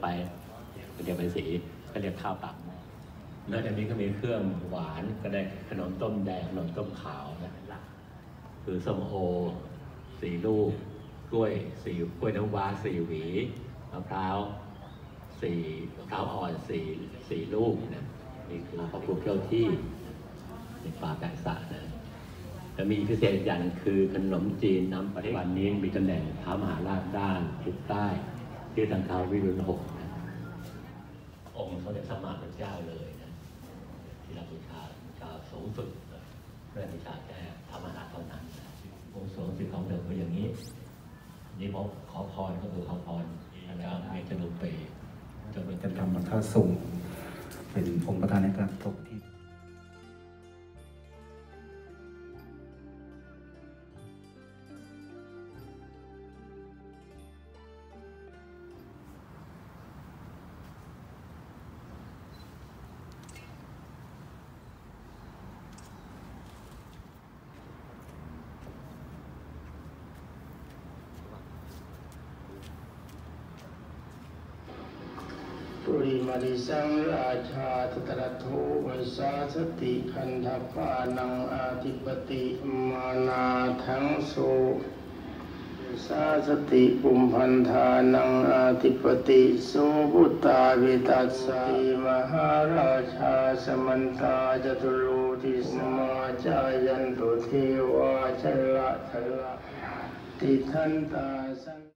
ไปเรียกเป็นสีก็เรียกข้าวตักนอกจากนี้ก็มีเครื่องหวานก็ได้ขนมต้มแดงขนมต้มขาวนะคือส้มโอ4 ลูกกล้วยน้ำว้า4 หวีมะพร้าวอ่อน4 ลูกนะนี่คือพระภูมิเจ้าที่ในป่าแปะสะนะจะมีพิเศษอย่างคือขนมจีนน้ำปัจจุบันนี้มีตำแหน่งท้ามหาราชด้านทิศใต้ที่ทางเท้าวิรุณหกนะองค์สมเด็จพระมหาพระเจ้าเลยนะที่เราบูชาสูงสุดเพื่อบูชาแค่ธรรมหาเท่านั้นองค์สูงสุดของเดิมก็อย่างนี้นี่ผมขอพรก็คือขอพรอาจารย์เมตลุเปจะเป็นธรรมท่าทรงเป็นองค์ประธานในการถกที่ปุริมาริสังราชาตตระโทวสาสติคันธปานังอาธิปติมานาทังโสสาสติปุมพันธานังอาธิปติโสพุตตาวิตัสสะมหาราชาสมันตาจตุโลทิสมาจายันตุเทวาชละติทันตาสัง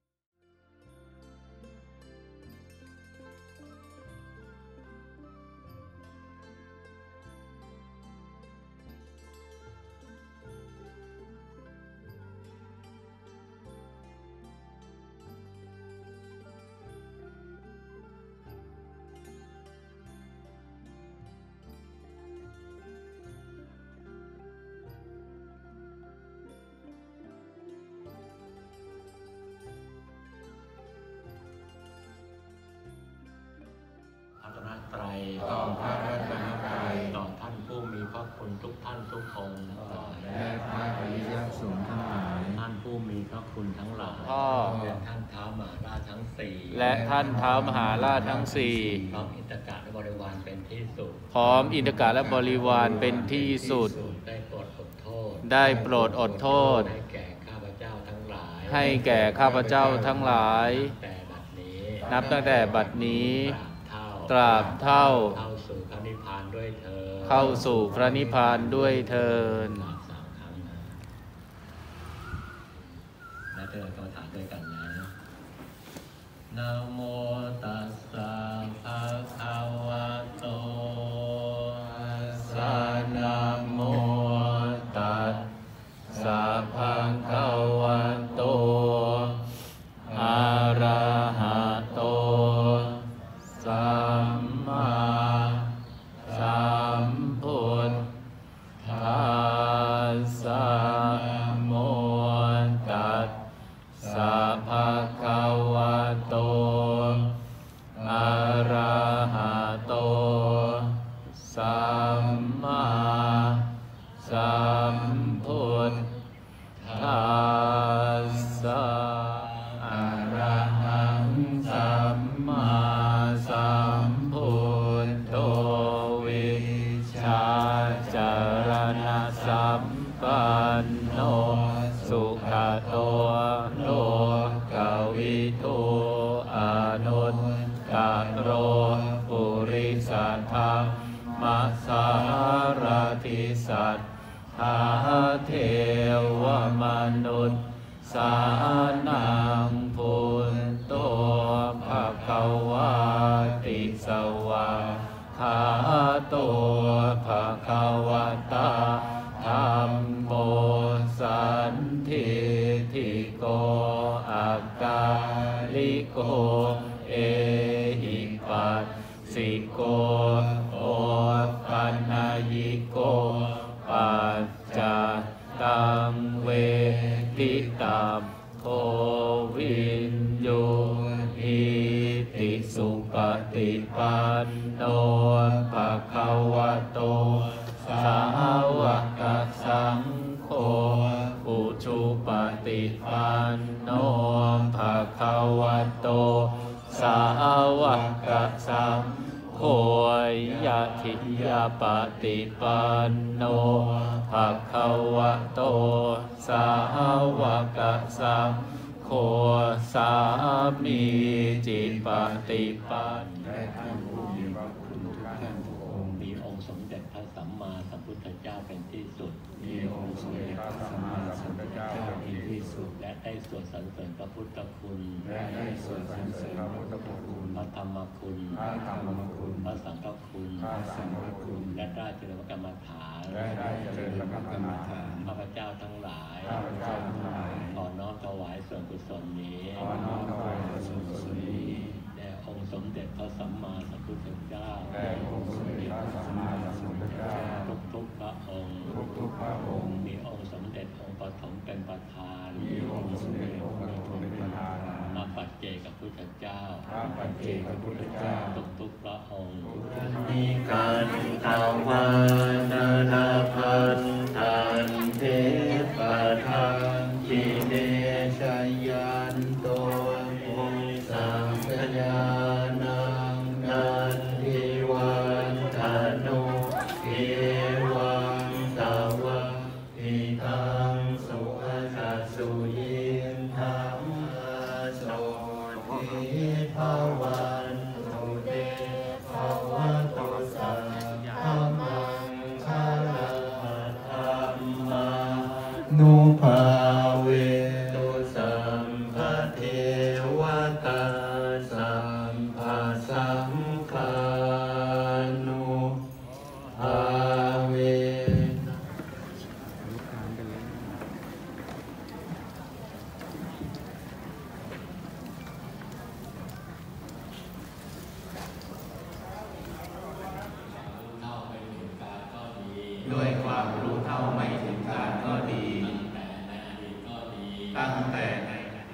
ไตรต่อพระรัตนตรัยต่อท่านผู้มีพระคุณทุกท่านทุกองค์และพระอริยสงฆ์ทั้งหลายท่านผู้มีพระคุณทั้งหลายและท่านท้าวมหาราชทั้ง4 และท่านท้าวมหาราชทั้งพร้อมอินทกะและบริวารเป็นที่สุดพร้อมอินทกะและบริวารเป็นที่สุดได้โปรดอดโทษให้แก่ข้าพเจ้าทั้งหลายให้แก่ข้าพเจ้าทั้งหลายนับตั้งแต่บัดนี้ตราบเท่าเข้าสู่พระนิพพานด้วยเถิดเข้าสู่พระนิพพานด้วยเถิดและเดินกรรมฐานด้วยกันนะนะโมตัสสะภะคะวะโตสะนะโมตัสสะภะคะวะโตอะระหะโตสัมมาสัมพุทธัสสะนะโมตัสสะภะคะวะโตอะระหะโตสัมมาสัมพุทธัสสะอะระหังสัมมาสัมพุทโธวิชชาจารณสัมปันโนสุขโตโลกวิทูอานุตตโรปุริสธรรมสารติสัทธาเทวมนุษย์สานังพุทโธภควาติสวะคาโตภควตาธัมโมสันทิฏฐิโกอักกาลิโกเอหิปัสสิโกโอปัญญิโกปัจจตังเวทิตัมโควินโยอิติสุปฏิปันโนภะคะวะโตสาวกสังโฆอุชุปฏิปันโนภะคะวะโตสาวกสังโฆยะทิยาปฏิปันโนภะคะวะโตสาวกสังโฆสามีจิปฏิปันโนและท่านผู้มีพระคุณทุกท่านทุกองค์มีองค์สมเด็จพระสัมมาสัมพุทธเจ้าเป็นที่สุดมีองค์สมเด็จพระสัมมาสัมพุทธเจ้าเป็นที่สุดและได้สวดสรรเสริญพระพุทธคุณและได้สวดสรรเสริญพระพุทธคุณพระธรรมคุณพระธรรมคุณพระสังฆคุณพระสังฆคุณและได้เจริญกรรมฐานและได้เจริญพระกรรมฐานข้าพเจ้าทั้งหลายข้าพเจ้าทั้งหลายขอน้อมถวายส่วนกุศลนี้ขอน้อมถวายส่วนกุศลนี้แด่องค์สมเด็จพระสัมมาสัมพุทธเจ้าแด่องค์สมเด็จพระสัมมาสัมพุทธเจ้าทุกๆพระองค์ทุกๆพระองค์มีองค์สมเด็จองค์ปฐมเป็นประธานมีองค์สมเด็จองค์ปฐมเป็นประธานมาปัจเจกพุทธเจ้าพระปัจเจกพุทธเจ้าทุกๆพระองค์นิการตาวานานาพันธันเทปทังจิเนชยันโตมุสังสยานังนันทิวันธนุเอวังตาวะอิทังสุขสัสสุยินธรรมโสทิภวันตุเตภวตุสัพพมังคลังธรรมานุภาเวตุสัมภเทวตาสัมภสังฆานุภาเว ด้วยความรู้เท่าไม่ถึงการก็ดี ตั้งแต่ในอดีต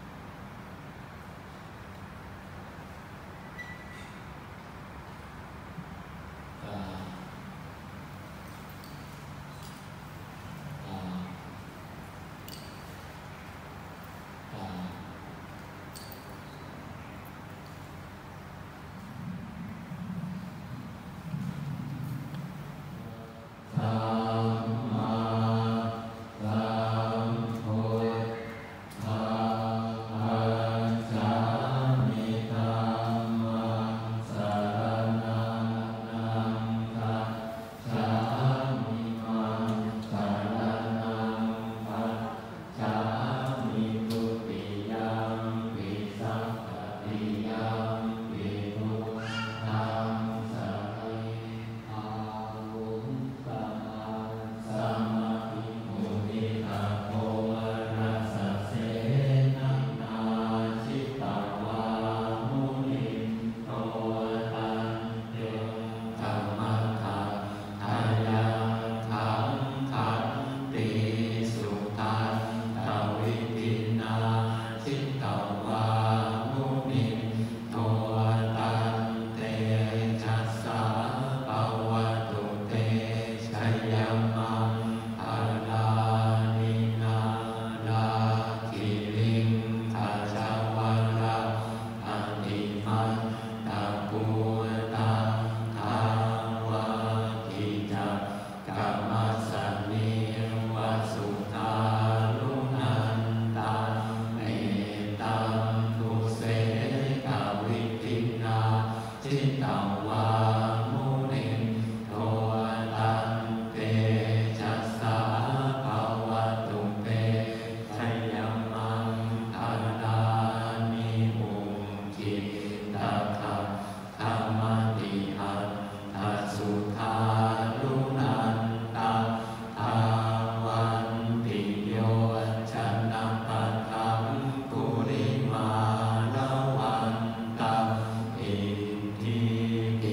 สัมมาสัมพุทธัสสะมิธัมมังสรณังนังคัจฉามิมังสรณังคัจฉามิทุติยัมปิสัพพติยัมปิพุทธังสรณัง สัมมาภิมุนิตาโภวรัสสะเสนานาชิตาวามุนิโตตันเตธรรมทัฏฐายังขังขันติสุทันตวิทินาชิตาวามุนิโตตันเตชัสสะภวตุเตชัยยมังอาลานินาลาคิลิงทัชวาระอติมันตะปูตังทาวาทิจักกัมมัสสนิวสุทาลุนันตังเอตังทุเสกวิทินาชิตาวามุนิโตตันเตชัสสะภวตุเตชัยยมังอาลานิอุกิตะขะธรรมติหัตถสุทาลุนันตังทาวันติโยชนะปัฏฐังปุริมาณวันตังอิทธิปิ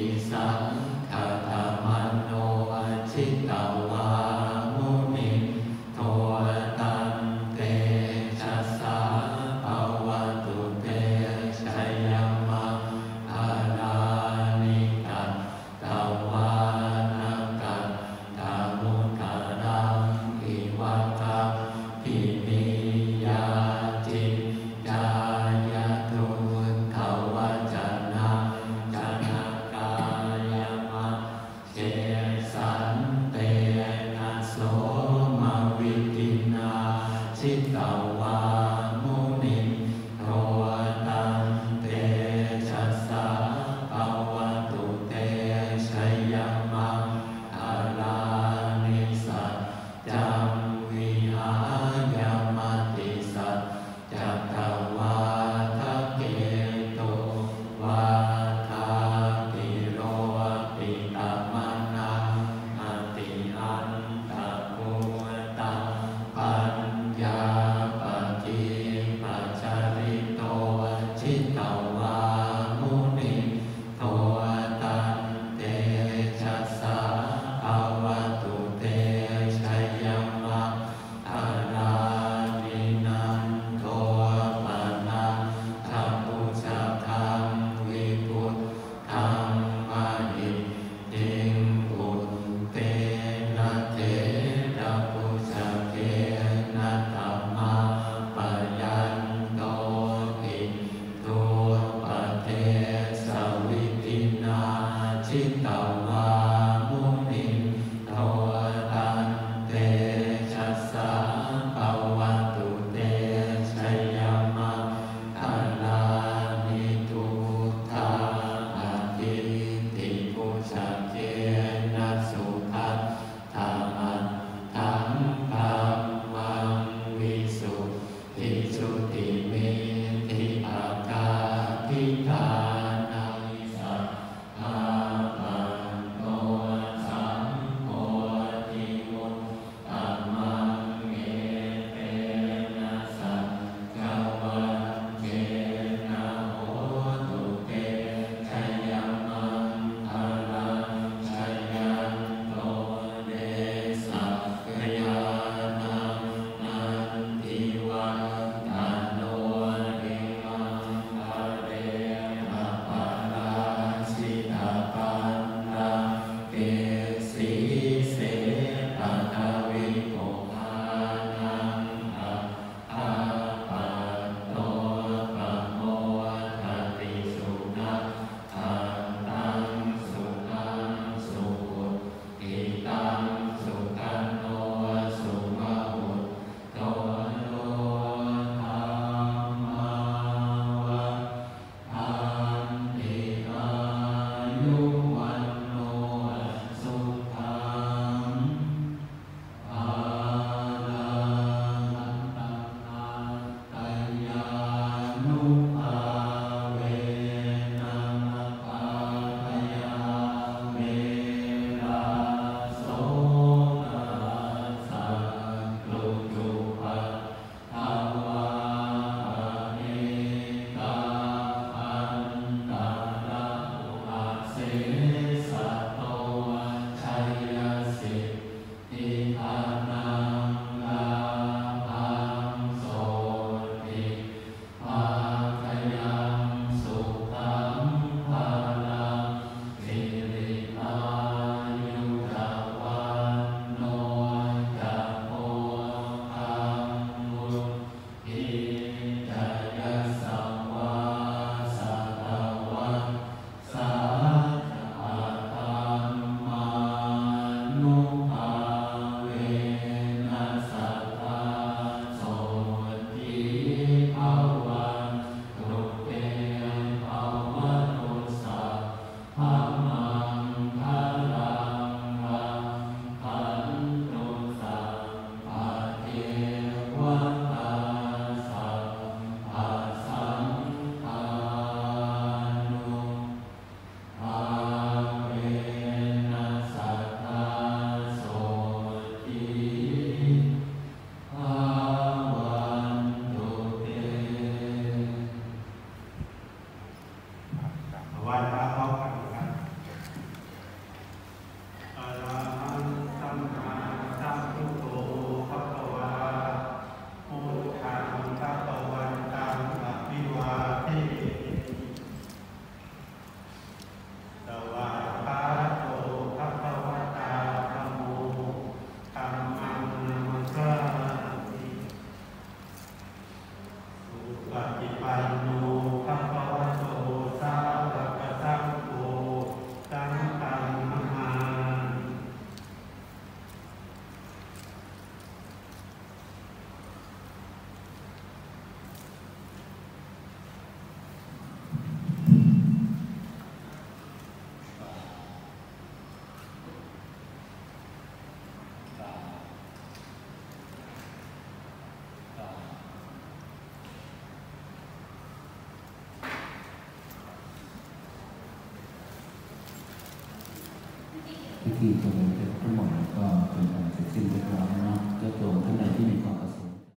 พิธีเจริญเพชรทั้งหมดก็เป็นการเสร็จสิ้นเรียบร้อย